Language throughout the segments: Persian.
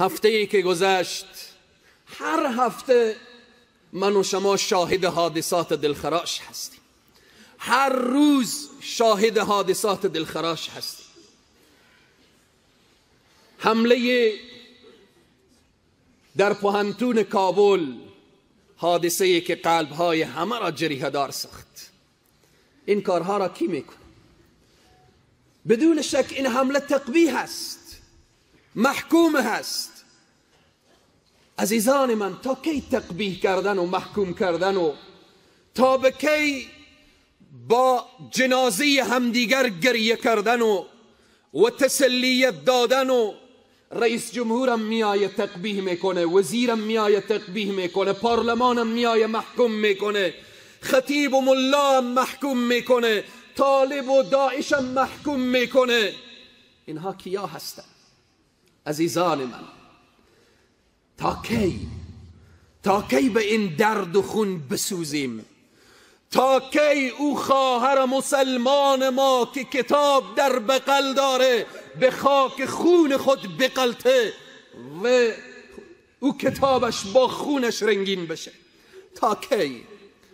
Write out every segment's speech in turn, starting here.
هفته‌ای که گذشت، هر هفته من و شما شاهد حادثات دلخراش هستیم. هر روز شاهد حادثات دلخراش هستیم. حمله در پوهنتون کابل، حادثه‌ای که قلب‌های همه را جریحه دار ساخت. این کارها را کی میکنه؟ بدون شک این حمله تقبیح است، محکوم هست. عزیزان من، تا کی تقبیح کردن و محکوم کردن و تا به کی با جنازه همدیگر گریه کردن و تسلیت دادن و رئیس جمهورم میایه تقبیح میکنه، وزیرم میایه تقبیح میکنه، پارلمانم میایه محکوم میکنه، خطیب و ملا هم محکوم میکنه، طالب و داعش هم محکوم میکنه. اینها کیا هستن؟ عزیزان من، تا کی به این درد و خون بسوزیم؟ تا کی او خواهر مسلمان ما که کتاب در بغل داره به خاک خون خود بغلته و او کتابش با خونش رنگین بشه؟ تا کی؟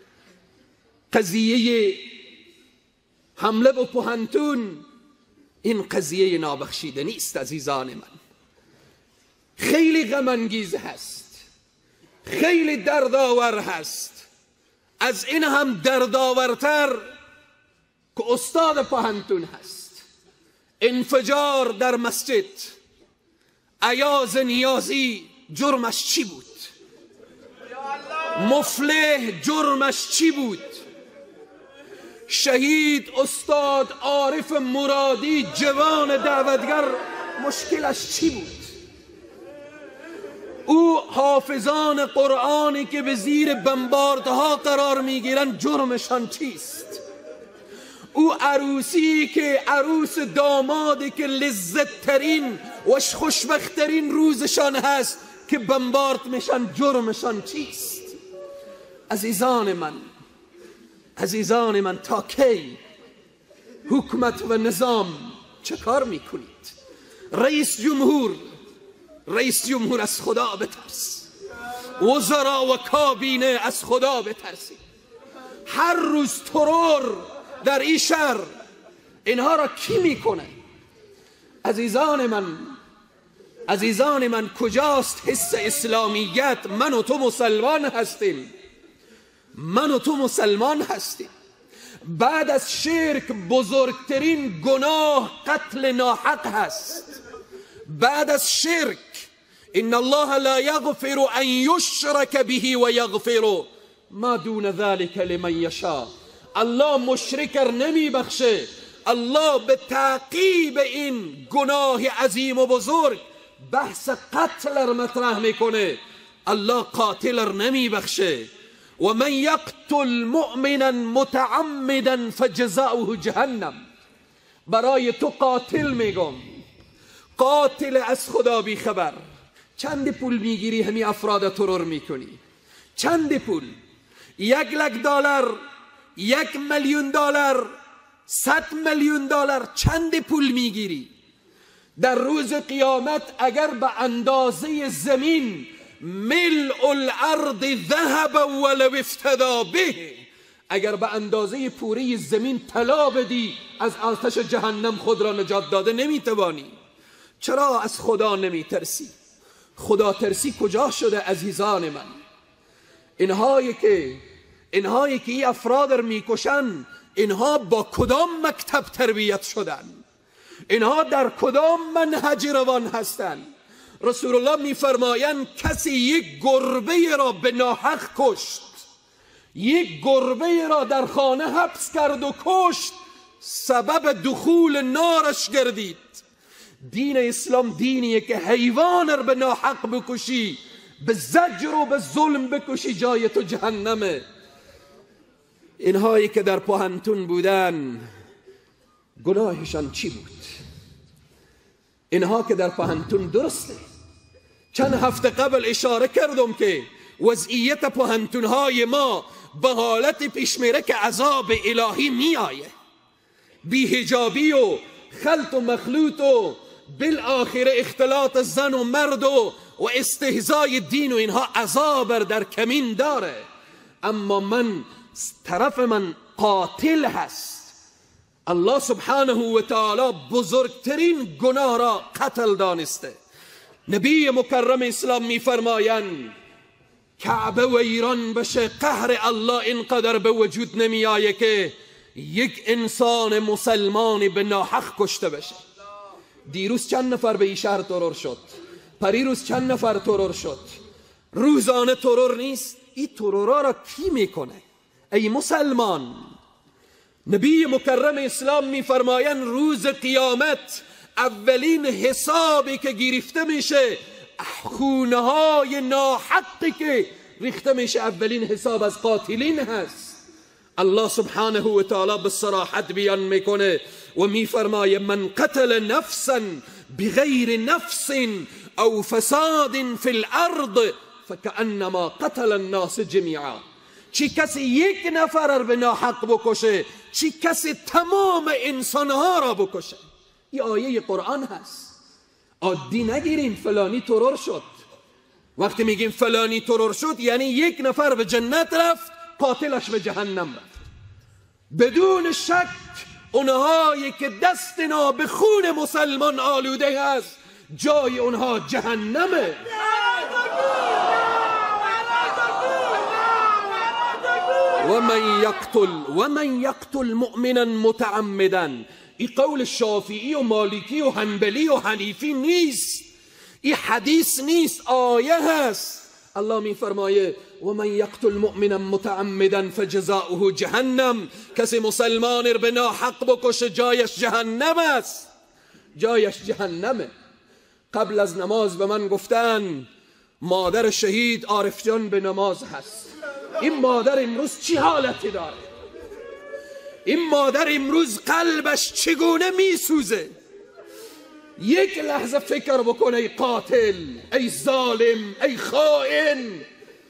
قضیه حمله به پوهنتون این قضیه نابخشیده نیست عزیزان من. خیلی غم انگیز هست، خیلی دردآور هست. از این هم دردآورتر که استاد پوهنتون هست. انفجار در مسجد، ایاز نیازی جرمش چی بود؟ مفلح جرمش چی بود؟ شهید استاد عارف مرادی جوان دعوتگر مشکلش چی بود؟ او حافظان قرآنی که به زیر بمباردها قرار میگیرن جرمشان چیست؟ او عروسی که عروس دامادی که لذت ترین و خوشبخت ترین روزشان هست که بمبارد میشن جرمشان چیست؟ عزیزان من تا کی حکومت و نظام چه کار میکنید؟ رئیس جمهور از خدا بترس، وزرا و کابینه از خدا بترسید. هر روز ترور در این شهر، اینها را کی میکنه؟ عزیزان من کجاست حس اسلامیت؟ من و تو مسلمان هستیم. بعد از شرک بزرگترین گناه قتل ناحق هست. بعد از شرک ان الله لا یغفر ان یشرک به و یغفر ما دون ذلك لمن یشاء. الله مشرکر نمی بخشه. الله به تعقیب این گناه عظیم و بزرگ بحث قتل مطرح میکنه. الله قاتلر نمی بخشه. و من یقتل مؤمنا متعمدا فجزاؤه جهنم. برای تو قاتل میگم، قاتل از خدا بی خبر. چند پول میگیری همین افراد ترور میکنی؟ چند پول؟ 1 لک دلار، 1 میلیون دلار، 100 میلیون دلار؟ چند پول میگیری؟ در روز قیامت اگر به اندازه زمین ملء الارض ذهب ولو افتدا به، اگر به اندازه پوره زمین طلا بدی از آتش جهنم خود را نجات داده نمیتوانی. چرا از خدا نمیترسی؟ خدا ترسی کجا شده عزیزان من؟ اینهایی که این افراد را میکشن، اینها با کدام مکتب تربیت شدن؟ اینها در کدام منهج روان هستند؟ رسول الله میفرمایند کسی یک گربه را به ناحق کشت، یک گربه را در خانه حبس کرد و کشت، سبب دخول نارش گردید. دین اسلام دینیه که حیوان را به ناحق بکشی، به زجر و به ظلم بکشی، جای تو جهنمه. اینهایی که در پوهنتون بودن گناهشان چی بود؟ اینها که در پوهنتون درسته. چند هفته قبل اشاره کردم که وضعیت پوهنتونهای ما به حالت پیش میره که عذاب الهی می آیه. بی‌حجابی و خلط و مخلوط و بالاخره اختلاط زن و مرد و استهزای دین و اینها عذاب در کمین داره، اما من طرف من قاتل هست. الله سبحانه و تعالی بزرگترین گناه را قتل دانسته. نبی مکرم اسلام میفرمایند کعبه ویران بشه، قهر الله اینقدر به وجود نمی آیه که یک انسان مسلمانی به ناحق کشته بشه. دیروز چند نفر به این شهر ترور شد، پریروز چند نفر ترور شد. روزانه ترور نیست؟ این ترورا را کی میکنه؟ ای مسلمان، نبی مکرم اسلام میفرمایند روز قیامت اولین حسابی که گرفته میشه خونه های ناحقی که ریخته میشه، اولین حساب از قاتلین هست. الله سبحانه و تعالی به صراحت بیان میکنه و میفرمایه من قتل نفسا بغیر نفس او فساد فی الارض فکأنما قتل الناس جمیعا. چی کسی یک نفر به ناحق بکشه، چی کسی تمام انسانها را بکشه. این آیه قرآن هست. عادی نگیریم فلانی ترور شد. وقتی میگیم فلانی ترور شد یعنی یک نفر به جنت رفت، قاتلش به جهنم رفت. بدون شک اونهایی که دستنا به خون مسلمان آلوده هست جای اونها جهنمه. و من یقتل مؤمنا متعمدا. این قول شافعی و مالکی و حنبلی و حنیفی نیست، این حدیث نیست، آیه هست. الله می فرمایه و من یقتل مؤمنا متعمدا فجزاؤه جهنم. کسی مسلمان به ناحق بکشه جایش جهنم است، جایش جهنمه. قبل از نماز به من گفتن مادر شهید عارف جان به نماز هست. این مادر امروز چی حالتی داره؟ این مادر امروز قلبش چگونه میسوزه؟ یک لحظه فکر بکن ای قاتل، ای ظالم، ای خائن.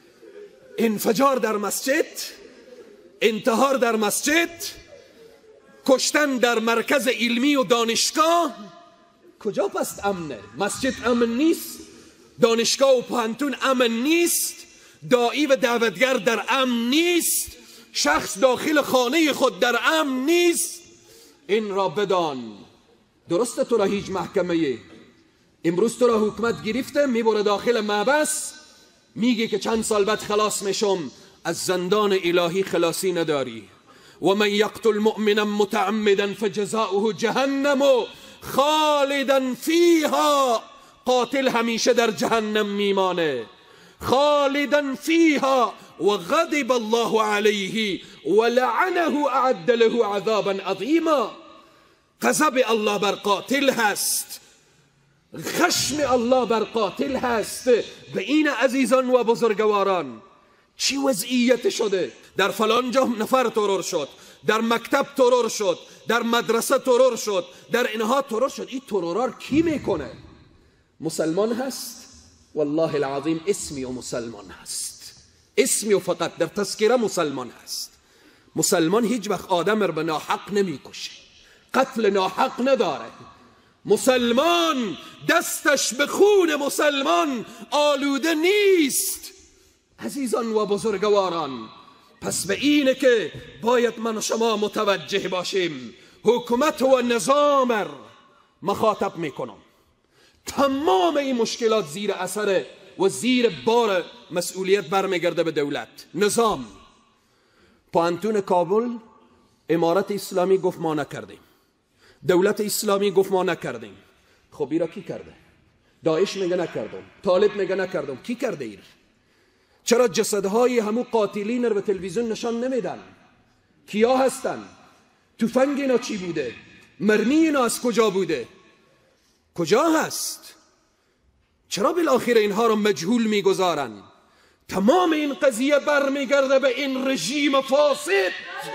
انفجار در مسجد، انتحار در مسجد، کشتن در مرکز علمی و دانشگاه. کجا پس امنه؟ مسجد امن نیست، دانشگاه و پانتون امن نیست، داعی و دعوتگر در امن نیست، شخص داخل خانه خود در امن نیست. این را بدان. درسته تو را هیچ محکمه امروز تو را حکومت گرفته، میبره داخل محبس، میگه که چند سال بعد خلاص میشم، از زندان الهی خلاصی نداری. و من یقتل مؤمنا متعمدا فجزاؤه جهنم خالدا فیها. قاتل همیشه در جهنم میمانه، خالدا فیها و غضب الله علیه و لعنه اعد له عذابا عظیما. غضب الله بر قاتل هست، خشم الله بر قاتل هست. به این عزیزان و بزرگواران چی وضعیت شده؟ در فلان جا نفر ترور شد، در مکتب ترور شد، در مدرسه ترور شد، در اینها ترور شد. این ترورار کی میکنه؟ مسلمان هست؟ والله العظیم اسمی و مسلمان هست، اسمی و فقط در تذکره مسلمان هست. مسلمان هیچ وقت آدم را به ناحق نمیکشه، قتل ناحق نداره. مسلمان دستش به خون مسلمان آلوده نیست. عزیزان و بزرگواران، پس به اینه که باید من و شما متوجه باشیم. حکومت و نظام مخاطب میکنم. تمام این مشکلات زیر اثر و زیر بار مسئولیت برمیگرده به دولت، نظام. پانتون کابل امارت اسلامی گفت ما نکردیم، دولت اسلامی گفت ما نکردیم. خب ایرا کی کرده؟ داعش میگه نکردم، طالب میگه نکردم. کی کرده ایر؟ چرا جسدهای همو قاتلین رو به تلویزیون نشان نمیدن؟ کیا هستن؟ تفنگ اینا چی بوده؟ مرمی اینا از کجا بوده؟ کجا هست؟ چرا بالاخره اینها رو مجهول میگذارن؟ تمام این قضیه برمیگرده به این رژیم فاسد،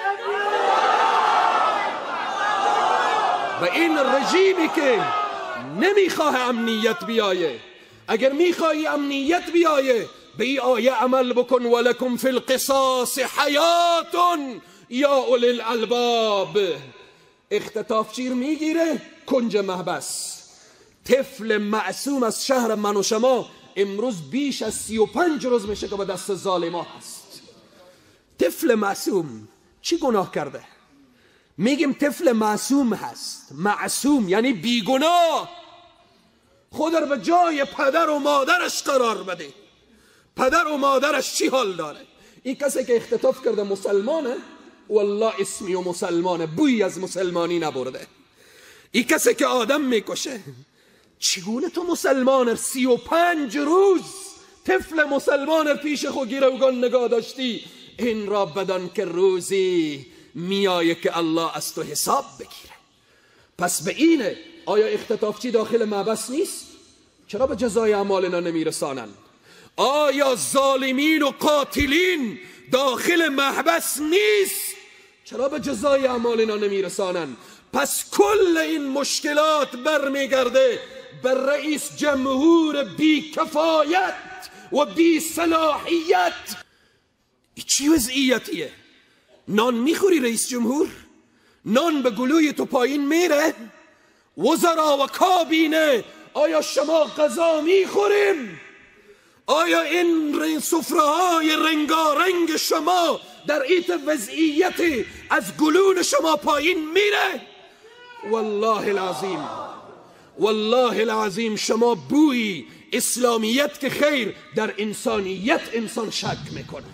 به این رژیمی که نمیخواه امنیت بیایه. اگر میخوای امنیت بیایه به این آیه عمل بکن، ولکم فی القصاص حیات یا اولی الالباب. اختطاف چیر میگیره کنج محبس، طفل معصوم از شهر من و شما امروز بیش از 35 روز میشه که به دست ظالما هست. طفل معصوم چی گناه کرده؟ میگیم طفل معصوم هست. معصوم یعنی بیگناه. خود را به جای پدر و مادرش قرار بده. پدر و مادرش چی حال داره؟ این کسی که اختطاف کرده مسلمانه؟ والله اسمی و مسلمانه، بوی از مسلمانی نبرده. این کسی که آدم میکشه، چگونه تو مسلمان 35 روز طفل مسلمان پیش خود گیروگان نگاه داشتی؟ این را بدان که روزی میایه که الله از تو حساب بگیره. پس به اینه آیا اختطافچی داخل محبس نیست؟ چرا به جزای اعمالنا نمیرسانند؟ آیا ظالمین و قاتلین داخل محبس نیست؟ چرا به جزای اعمالنا نمیرسانند؟ پس کل این مشکلات برمیگرده بر رئیس جمهور بی کفایت و بی صلاحیت. این چی وضعیتیه؟ نان میخوری رئیس جمهور؟ نان به گلوی تو پایین میره؟ وزرا و کابینه آیا شما غذا میخوریم؟ آیا این سفره های رنگارنگ شما در ایت وضعیتی از گلون شما پایین میره؟ والله العظیم، والله العظیم شما بوی اسلامیت که خیر، در انسانیت انسان شک میکنه.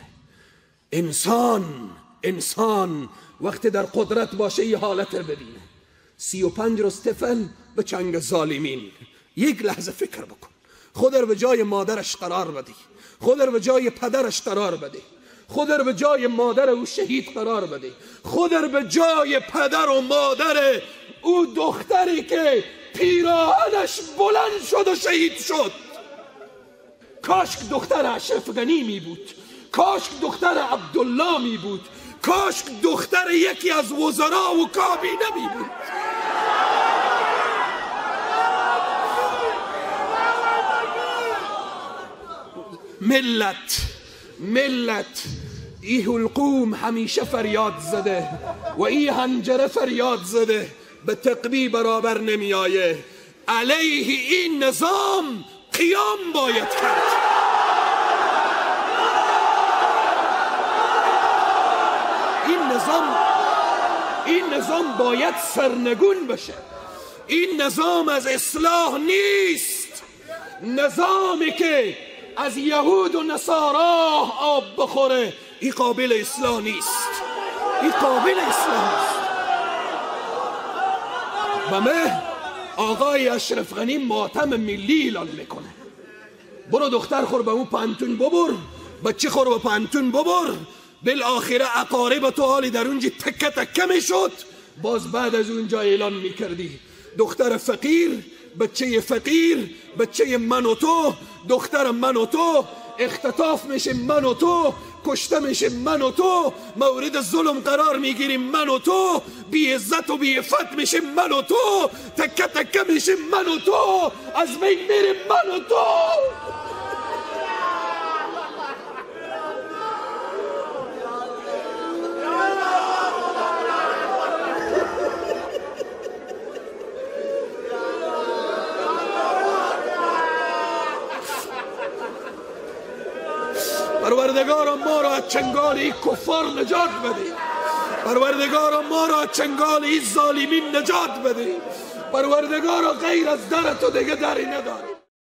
انسان وقتی در قدرت باشه یه حالت ببینه. 35 روز طفل به چنگ ظالمین. یک لحظه فکر بکن، خود رو به جای مادرش قرار بدی، خود رو به جای پدرش قرار بدی، خود رو به جای مادر او شهید قرار بدی، خود رو به جای پدر و مادر او دختری که پیراهنش بلند شد و شهید شد. کاش که دختر اشرف غنی می بود، کاش که دختر عبدالله می بود، کاش که دختر یکی از وزرا و کابینه می بود. ملت ای حلقوم همیشه فریاد زده و ای هنجره فریاد زده، به تقوی برابر نمی آیه. علیه این نظام قیام باید کرد. این نظام باید سرنگون بشه. این نظام از اصلاح نیست. نظامی که از یهود و نصارا آب بخوره این قابل اصلاح نیست. این قابل اصلاح نیست. بمه آقای اشرف غنی ماتم ملی اعلان میکنه. برو دختر خور به اون پانتون ببر، بچه خور به پانتون ببر. بالاخره اقارب تو حالی در اونجا تکه تکه میشد. باز بعد از اونجا اعلان میکردی دختر فقیر، بچه فقیر، بچه من و تو، دختر من و تو، اختطاف میشه من و تو، کشته میشه من و تو، مورد ظلم قرار میگیریم من و تو، بی عزت و بی عفت میشه من و تو، تکه تکه میشه من و تو، از بین میریم من و تو. پروردگارا ما را از چنگال این کفار نجات بده. پروردگارا ما را از چنگال این ظالمین نجات بده. پروردگارا غیر از در تو دیگه دری نداره.